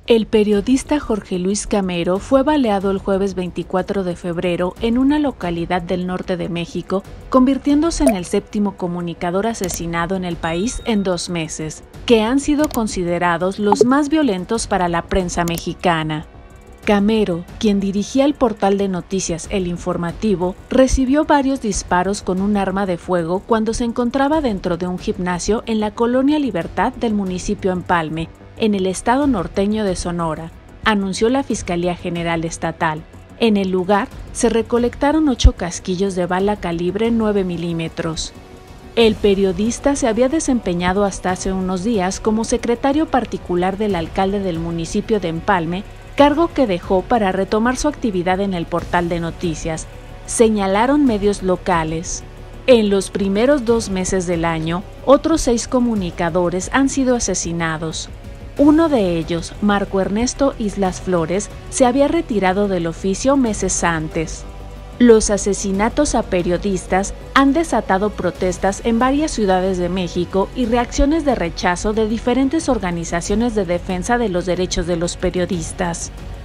El periodista Jorge Luis Camero fue baleado el jueves 24 de febrero en una localidad del norte de México, convirtiéndose en el séptimo comunicador asesinado en el país en 2 meses, que han sido considerados los más violentos para la prensa mexicana. Camero, quien dirigía el portal de noticias El Informativo, recibió varios disparos con un arma de fuego cuando se encontraba dentro de un gimnasio en la colonia Libertad del municipio Empalme, en el estado norteño de Sonora, anunció la Fiscalía General Estatal. En el lugar se recolectaron 8 casquillos de bala calibre 9 milímetros. El periodista se había desempeñado hasta hace unos días como secretario particular del alcalde del municipio de Empalme, cargo que dejó para retomar su actividad en el portal de noticias, señalaron medios locales. En los primeros 2 meses del año, otros 6 comunicadores han sido asesinados. Uno de ellos, Marco Ernesto Islas Flores, se había retirado del oficio meses antes. Los asesinatos a periodistas han desatado protestas en varias ciudades de México y reacciones de rechazo de diferentes organizaciones de defensa de los derechos de los periodistas.